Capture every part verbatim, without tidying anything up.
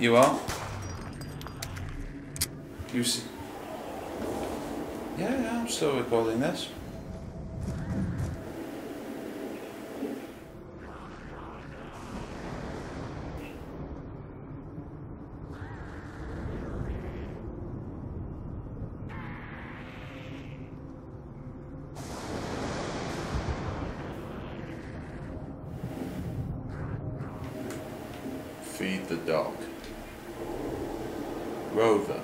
You are? You see? Yeah, yeah, I'm still recording this. Feed the dog. Rover.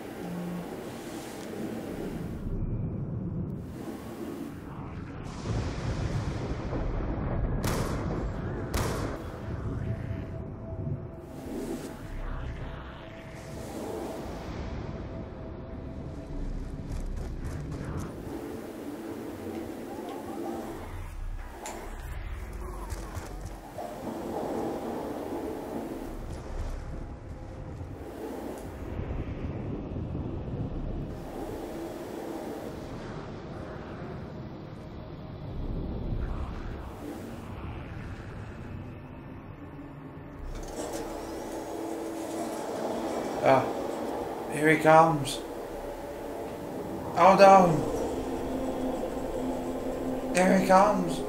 Ah, here he comes. Hold on. Here he comes.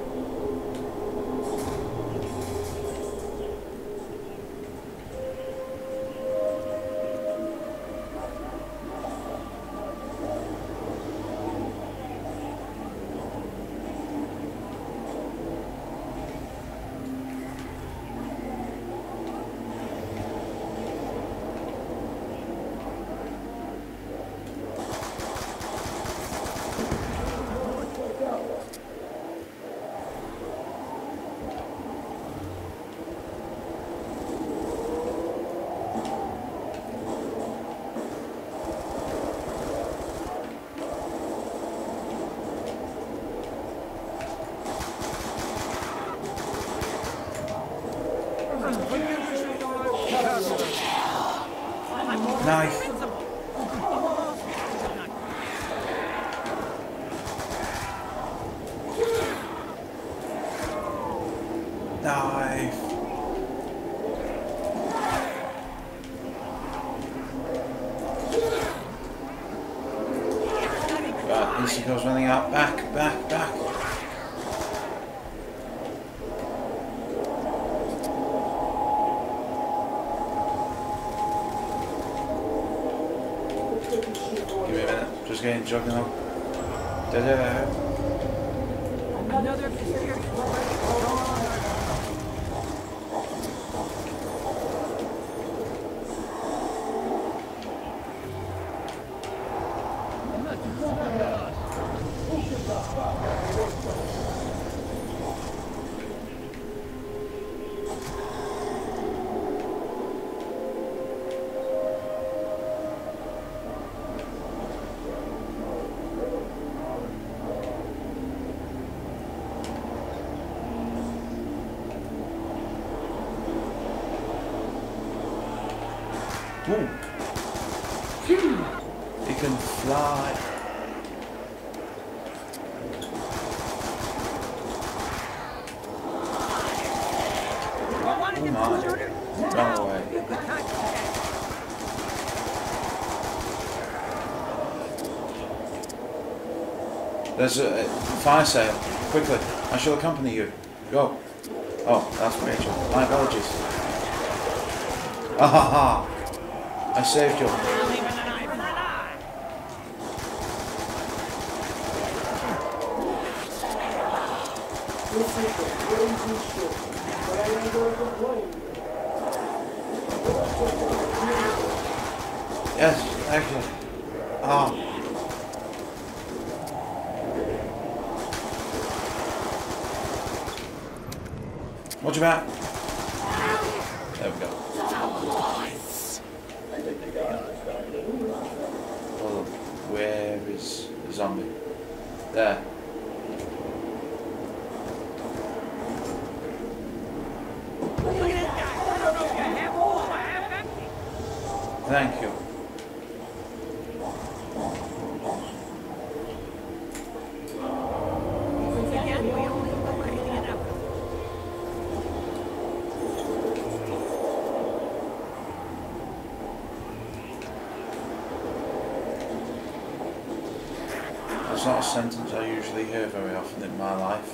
Knife. Knife. Right, this goes running out. Back, back, back. Give me a minute. Just getting jogging up. Da da da. Another Ooh. He can fly. Oh my. Run away. There's a fire sale. Quickly. I shall accompany you. Go. Oh, that's Rachel. My apologies. Ah ha ha. I saved you. Yes, excellent. Ah. What you about? There we go. Oh, where is the zombie? There. Thank you. That's not a sentence I usually hear very often in my life.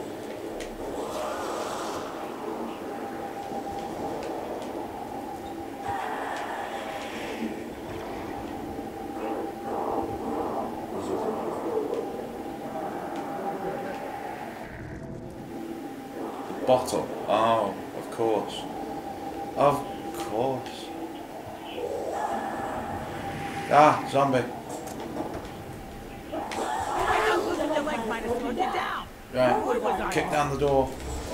Bottle. Oh, of course. Of course. Ah, zombie. Right, kick down the door.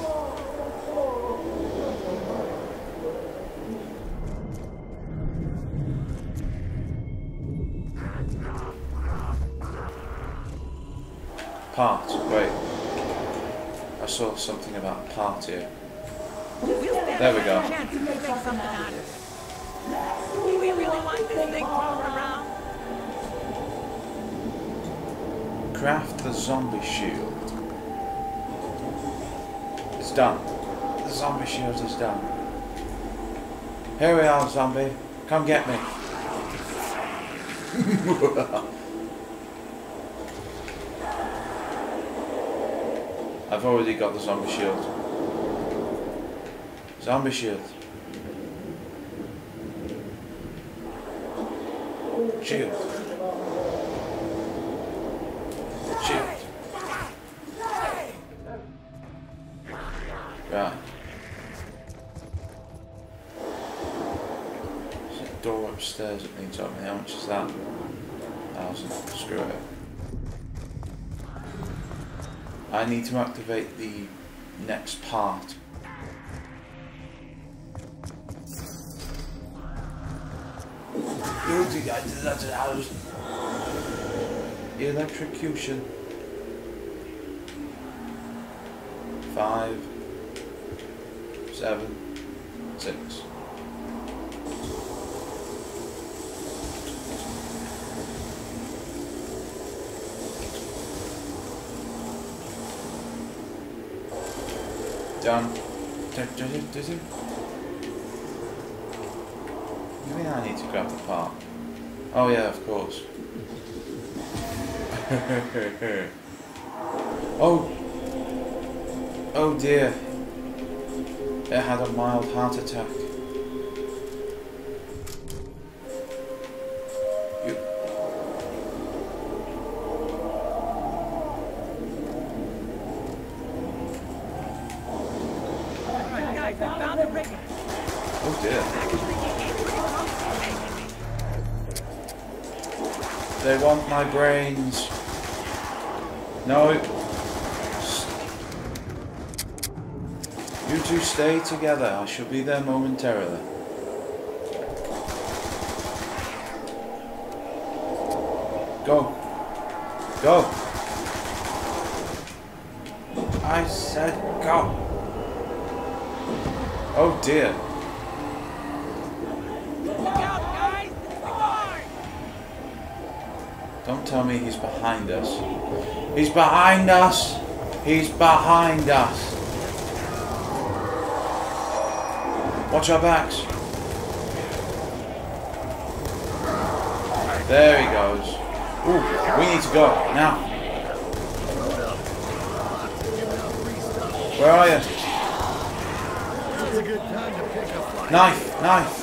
Part, wait. I saw something about part here. There we go. We really want this thing crawling around. Craft the zombie shield. It's done. The zombie shield is done. Here we are, zombie. Come get me. I've already got the zombie shield. Zombie shield. Shield. Shield. Right. There's a door upstairs that needs opening. How much is that? Thousand. Screw it. I need to activate the next part. Electrocution. Five, seven, six. Done. Does it? You mean I need to grab the part? Oh yeah, of course. Oh! Oh dear. It had a mild heart attack. You... Oh dear. They want my brains. No. You two stay together. I shall be there momentarily. Go. Go. I said go. Oh dear. Don't tell me he's behind us. He's behind us! He's behind us! Watch our backs. There he goes. Ooh, we need to go, now. Where are you? Knife, knife.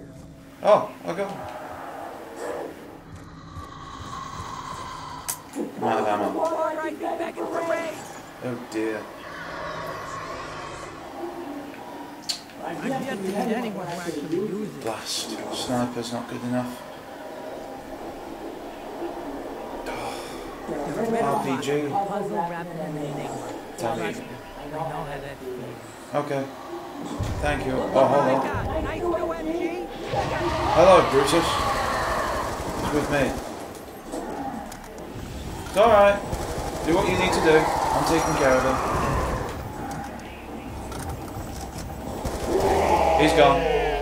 Oh, I'll go. I'm out of ammo. Alright, be back in parade. Oh dear. I've yet to meet anyone who actually uses it. Blast. Sniper's not good enough. R P G. Puzzle wrapped in an enigma. Tell me. I know how that feels. Okay. Thank you. Oh, hold on. Nice new M G. Hello, Brutus. It's with me. It's alright. Do what you need to do. I'm taking care of him. He's gone.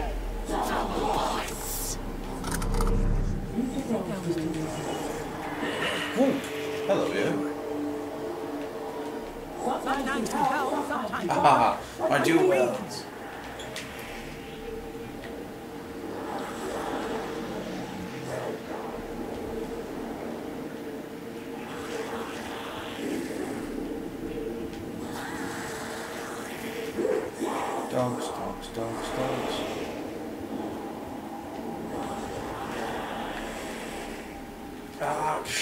Ooh. Hello, you. Sometimes you help, sometimes Ah, I do well. Dogs, dogs, dogs, dogs. Ouch.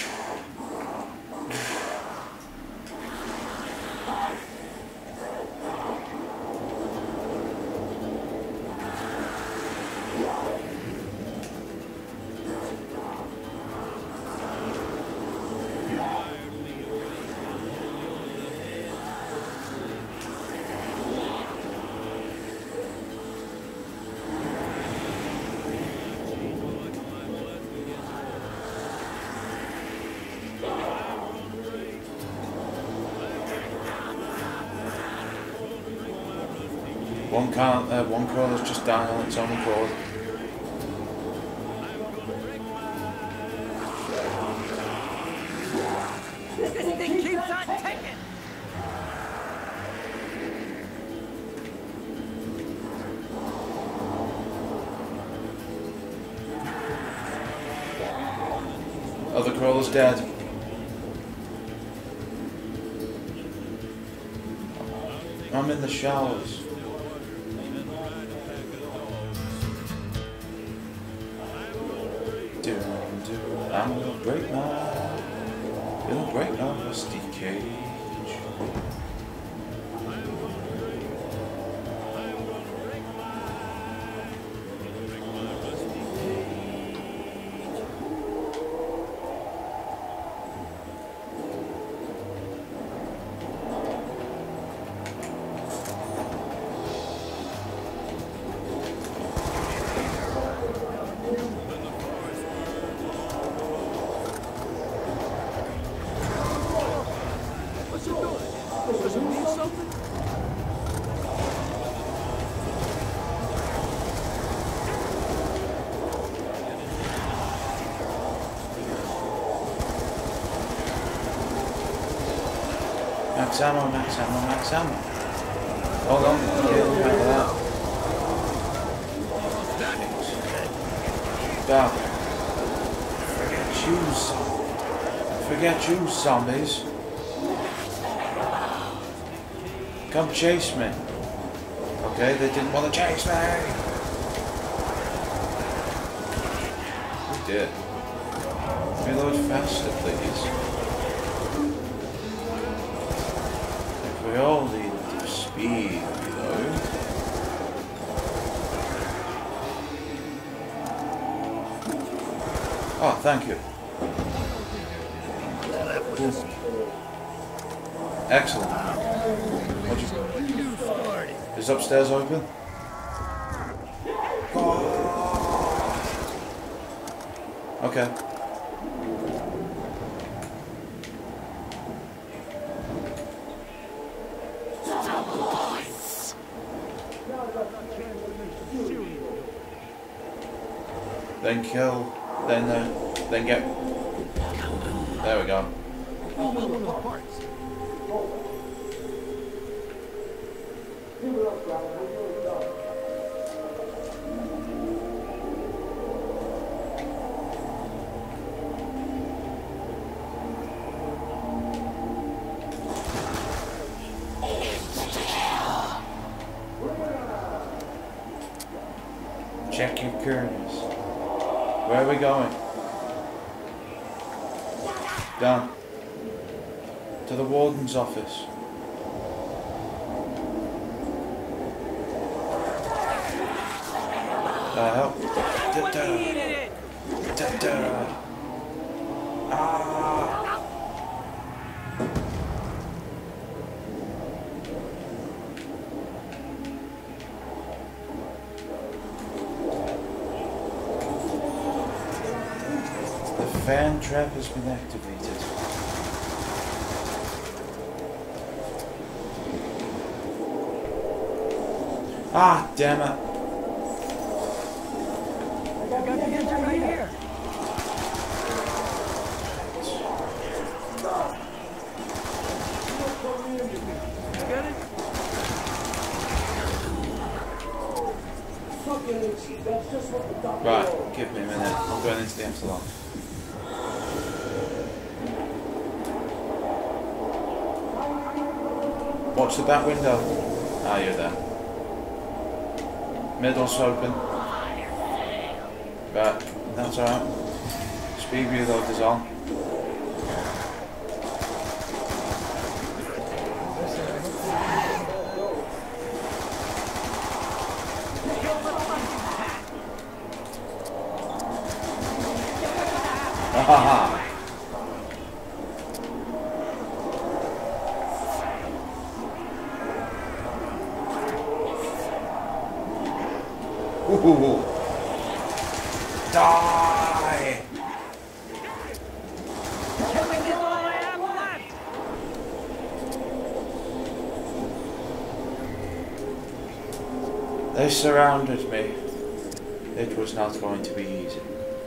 One can't, uh, one crawler's just dying on its own accord. this thing keeps on ticking. Other crawler's dead. I'm in the showers. Do, do, I'm gonna break my, gonna break my rusty cage. What's it doing? Does it mean something? Max ammo, max ammo, max ammo. Hold on, get out of that. Dog. Forget you, forget you, zombies. Come chase me. Okay, they didn't want to chase me. We did. Reload faster, please. We all need to speed, you know. Oh, thank you. Cool. Excellent. What'd you... Is upstairs open? Okay. Then kill, then uh, then get. There we go. Check your curves. Where are we going? Done. To the warden's office. Uh, help. Da -da. Da -da. Ah. The fan trap has been activated. Ah, damn it. I got the engine right here. Get it? Right, give me a minute. I'm going into the Epsilon. Watch the back window. Ah, you're there. Middle's open. Right, that's alright. Speed reload is on. Haha. Ooh. Die! Killing is all I have left. They surrounded me. It was not going to be easy.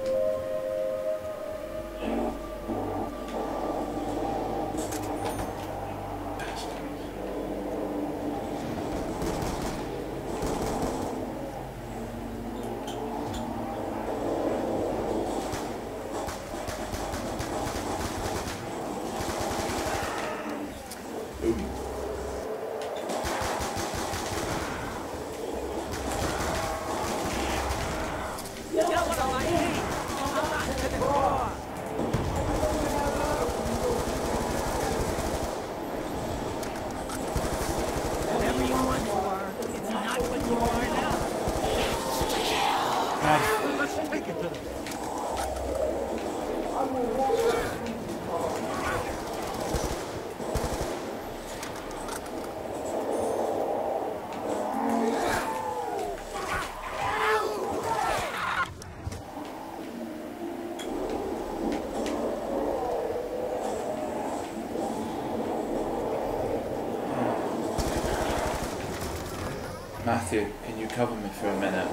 Matthew, can you cover me for a minute?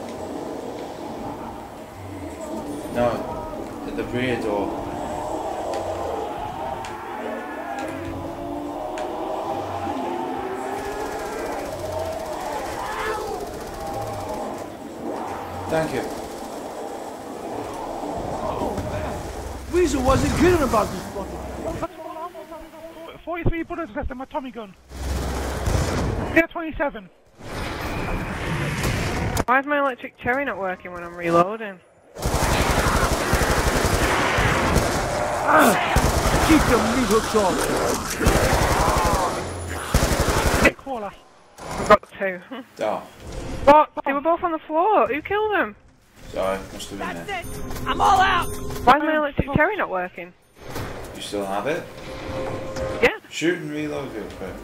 No, at the rear door. Thank you. Weasel wasn't kidding about this fucking. forty-three bullets left in my Tommy gun. Yeah, twenty-seven. Why is my electric cherry not working when I'm reloading? Ah! Keep them knee hooks on. Hey, caller. I've got two. Oh, What? They were both on the floor. Who killed them? sorry, must have been That's there. it. I'm all out. Why is my electric cherry not working? You still have it? Yeah. Shoot and reload real quick.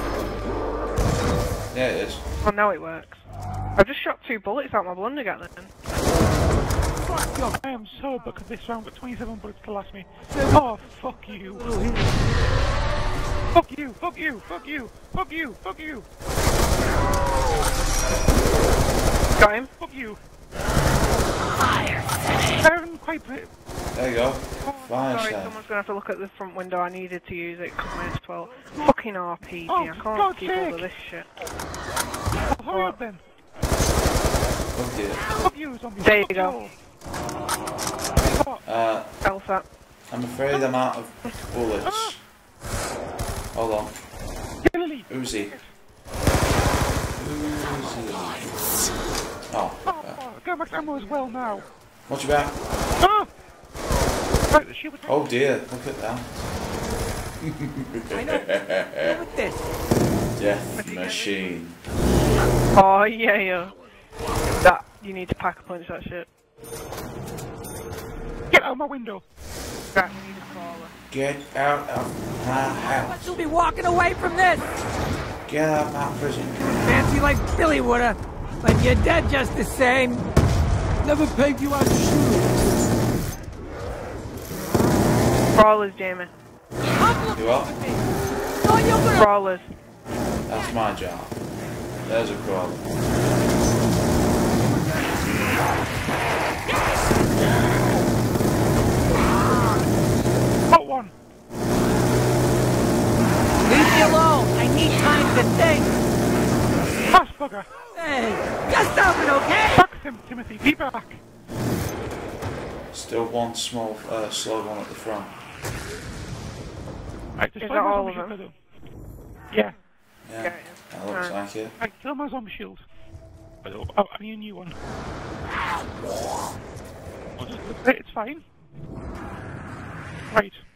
Yeah, it is. Well, now it works. I've just shot two bullets out my blundergat then. Fuck you. I am so because this round got twenty-seven bullets to last me. Oh, fuck you. Fuck you, fuck you, fuck you, fuck you, fuck you. Got him. Fuck you. Fire. I haven't quite put it. There you go. Fire Sorry, sale. someone's gonna have to look at the front window. I needed to use it because mine's twelve. Fucking R P G. Oh, I can't God's keep all sake. of this shit. Oh, hurry What? up then. Oh dear. Fuck you, zombie. There you Fuck go. Uh, Elsa. I'm afraid I'm out of bullets. Hold on. Lily. Uzi. Uzi. Oh. Oh, Uh, oh, get back ammo as well now. watch your back. Ah! Right, the shield. Oh dear, look at that. I know. Look at this. Death machine. Oh yeah, yeah. That you need to pack a punch that shit. Get out of my window. Right, we need a crawler. Get out of my house. You'll be walking away from this. Get out of my prison. Fancy like Billy woulda, but you're dead just the same. Never pegged you out of shoes. Crawlers, Jamie. You what? No, you're gonna. Crawlers. That's my job. There's a crawler. Got one. Leave me alone. I need time to think. Fast bugger. Hey, just something, okay? Back, Tim Timothy. Be back. Still one small, uh, slow one at the front. Right, Is just that all of them? shield. Yeah. Yeah, Yeah, that looks Alright. like it. Right, kill my zombie shield. Oh, I need a new one. I'll just look at it, it's fine. Right.